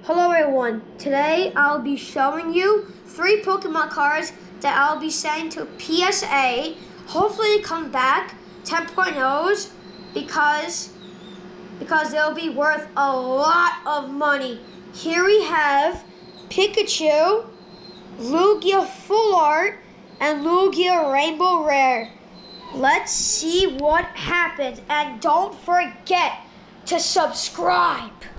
Hello everyone, today I'll be showing you 3 Pokemon cards that I'll be sending to PSA. Hopefully they come back 10.0s because they'll be worth a lot of money. Here we have Pikachu, Lugia Full Art, and Lugia Rainbow Rare. Let's see what happens, and don't forget to subscribe.